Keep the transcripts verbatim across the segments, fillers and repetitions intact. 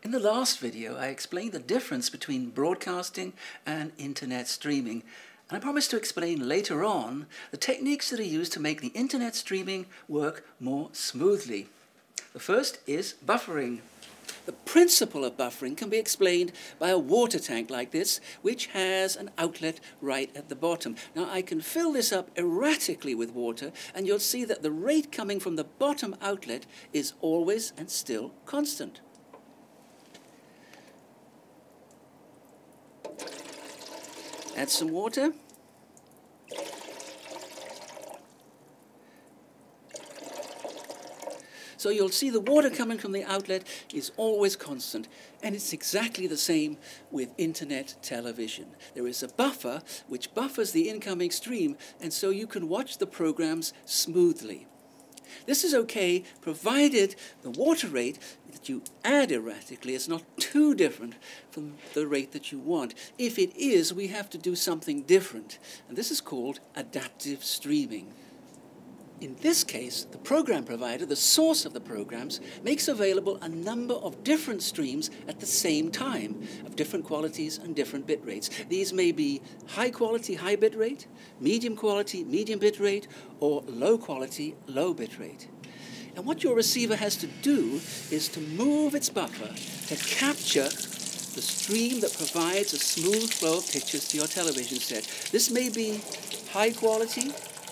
In the last video, I explained the difference between broadcasting and internet streaming, and I promised to explain later on the techniques that are used to make the internet streaming work more smoothly. The first is buffering. The principle of buffering can be explained by a water tank like this, which has an outlet right at the bottom. Now I can fill this up erratically with water, and you'll see that the rate coming from the bottom outlet is always and still constant. Add some water. So you'll see the water coming from the outlet is always constant, and it's exactly the same with internet television. There is a buffer which buffers the incoming stream, and so you can watch the programs smoothly. This is okay provided the water rate that you add erratically is not too different from the rate that you want. If it is, we have to do something different, and this is called adaptive streaming. In this case, the program provider, the source of the programs, makes available a number of different streams at the same time, of different qualities and different bit rates. These may be high quality, high bit rate, medium quality, medium bit rate, or low quality, low bit rate. And what your receiver has to do is to move its buffer to capture the stream that provides a smooth flow of pictures to your television set. This may be high quality,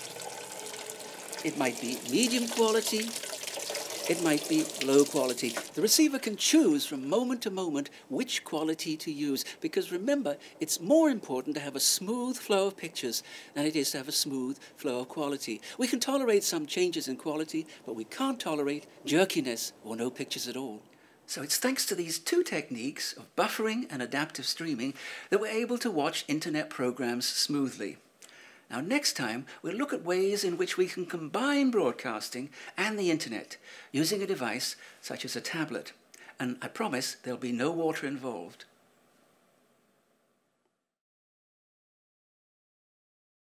it might be medium quality, it might be low quality. The receiver can choose from moment to moment which quality to use, because remember, it's more important to have a smooth flow of pictures than it is to have a smooth flow of quality. We can tolerate some changes in quality, but we can't tolerate jerkiness or no pictures at all. So it's thanks to these two techniques of buffering and adaptive streaming that we're able to watch internet programs smoothly. Now next time, we'll look at ways in which we can combine broadcasting and the internet using a device such as a tablet. And I promise there'll be no water involved.